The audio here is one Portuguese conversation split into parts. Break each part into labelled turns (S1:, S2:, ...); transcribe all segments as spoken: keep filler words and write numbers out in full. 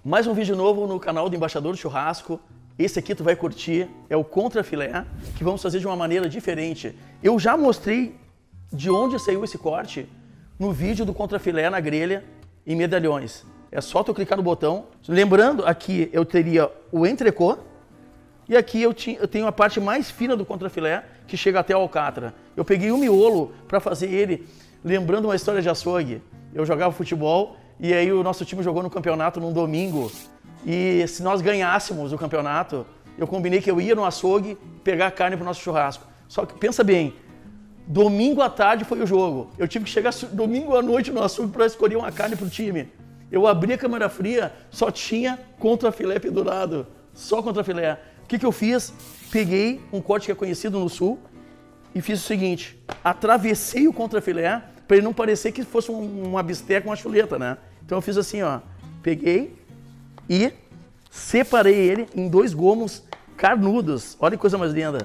S1: Mais um vídeo novo no canal do Embaixador do Churrasco. Esse aqui tu vai curtir, é o contra filé, que vamos fazer de uma maneira diferente. Eu já mostrei de onde saiu esse corte no vídeo do contra filé na grelha em medalhões. É só tu clicar no botão. Lembrando, aqui eu teria o entrecô e aqui eu, tinha, eu tenho a parte mais fina do contra filé, que chega até o alcatra. Eu peguei o miolo para fazer ele, lembrando uma história de açougue. Eu jogava futebol e aí o nosso time jogou no campeonato num domingo. E se nós ganhássemos o campeonato, eu combinei que eu ia no açougue pegar carne para o nosso churrasco. Só que pensa bem, domingo à tarde foi o jogo. Eu tive que chegar domingo à noite no açougue para escolher uma carne para o time. Eu abri a câmara fria, só tinha contra filé pendurado. Só contra filé. O que, que eu fiz? Peguei um corte que é conhecido no sul e fiz o seguinte, atravessei o contra filé para ele não parecer que fosse um, uma bisteca, uma chuleta, né? Então eu fiz assim, ó, peguei e separei ele em dois gomos carnudos. Olha que coisa mais linda.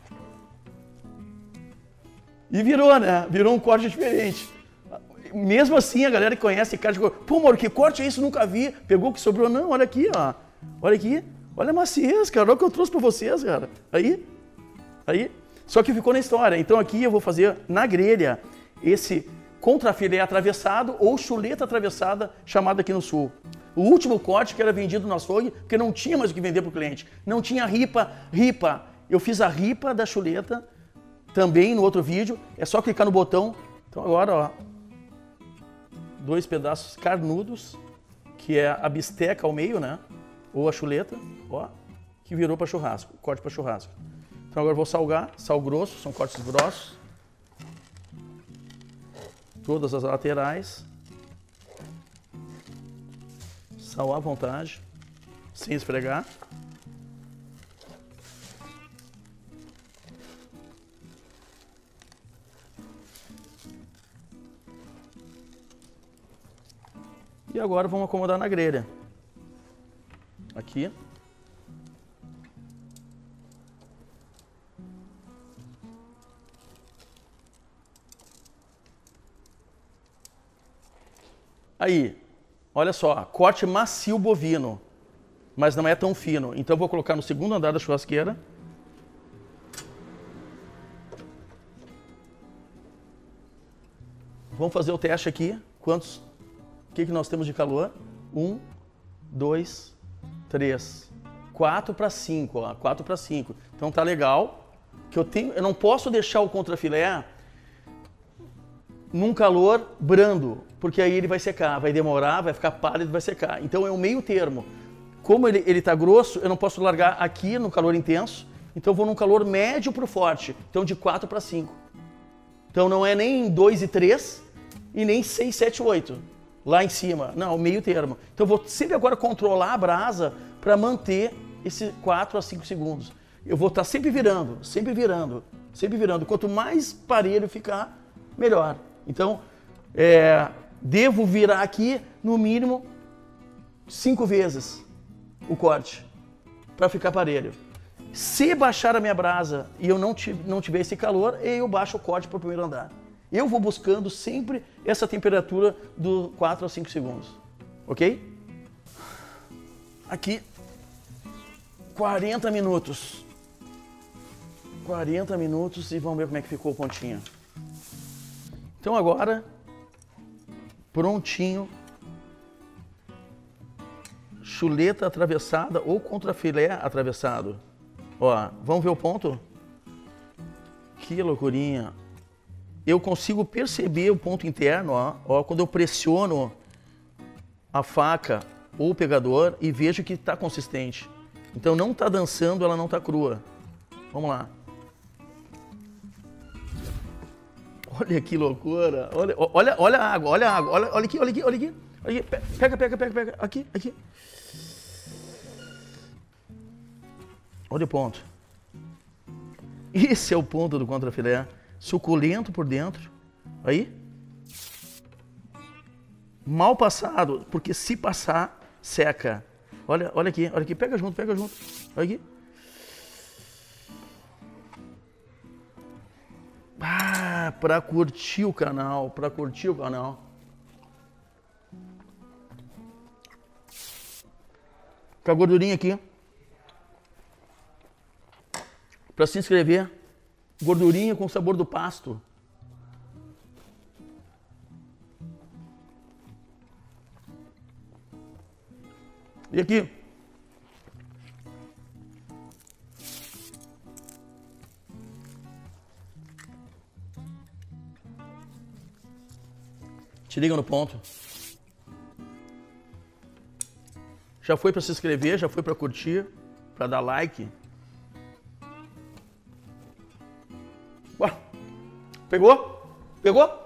S1: E virou, né? Virou um corte diferente. Mesmo assim, a galera que conhece carne, pô, Mauro, que corte é isso? Nunca vi. Pegou o que sobrou? Não, olha aqui, ó. Olha aqui. Olha a maciez, cara. Olha o que eu trouxe pra vocês, cara. Aí. Aí. Só que ficou na história. Então aqui eu vou fazer na grelha esse contrafilé atravessado ou chuleta atravessada, chamada aqui no sul. O último corte que era vendido no açougue, porque não tinha mais o que vender para o cliente. Não tinha ripa, ripa. Eu fiz a ripa da chuleta também no outro vídeo. É só clicar no botão. Então agora, ó, dois pedaços carnudos, que é a bisteca ao meio, né? Ou a chuleta, ó, que virou para churrasco, corte para churrasco. Então agora eu vou salgar, sal grosso, são cortes grossos. Todas as laterais. Sal à vontade, sem esfregar. E agora vamos acomodar na grelha. Aqui. Aí, olha só, corte macio bovino, mas não é tão fino. Então eu vou colocar no segundo andar da churrasqueira. Vamos fazer o teste aqui. Quantos? O que, que nós temos de calor? Um, dois, três, quatro para cinco, ó, quatro para cinco. Então tá legal. Que eu tenho, eu não posso deixar o contrafilé num calor brando, porque aí ele vai secar, vai demorar, vai ficar pálido, vai secar. Então é um meio termo. Como ele ele tá grosso, eu não posso largar aqui no calor intenso, então eu vou num calor médio para o forte, então de quatro para cinco. Então não é nem dois e três e nem seis, sete, oito lá em cima. Não, meio termo. Então eu vou sempre agora controlar a brasa para manter esse quatro a cinco segundos. Eu vou estar sempre virando, sempre virando, sempre virando. Quanto mais parelho ficar, melhor. Então, é, devo virar aqui, no mínimo, cinco vezes o corte, para ficar parelho. Se baixar a minha brasa e eu não, não tiver esse calor, eu baixo o corte para o primeiro andar. Eu vou buscando sempre essa temperatura do quatro a cinco segundos, ok? Aqui, quarenta minutos. quarenta minutos e vamos ver como é que ficou o pontinho. Então agora, prontinho, chuleta atravessada ou contrafilé atravessado. Ó, vamos ver o ponto? Que loucurinha. Eu consigo perceber o ponto interno, ó, ó, quando eu pressiono a faca ou o pegador e vejo que está consistente. Então não está dançando, ela não está crua. Vamos lá. Olha que loucura, olha, olha, olha a água, olha a água, olha, olha aqui, olha aqui, olha aqui, olha aqui, pega, pega, pega, pega, aqui, aqui. Olha o ponto. Esse é o ponto do contrafilé, suculento por dentro, aí. Mal passado, porque se passar, seca. Olha, olha aqui, olha aqui, pega junto, pega junto, olha aqui. Ah, para curtir o canal, para curtir o canal. Com a gordurinha aqui. Para se inscrever. Gordurinha com sabor do pasto. E aqui. Te liga no ponto. Já foi para se inscrever, já foi para curtir, para dar like. Ué, pegou? Pegou?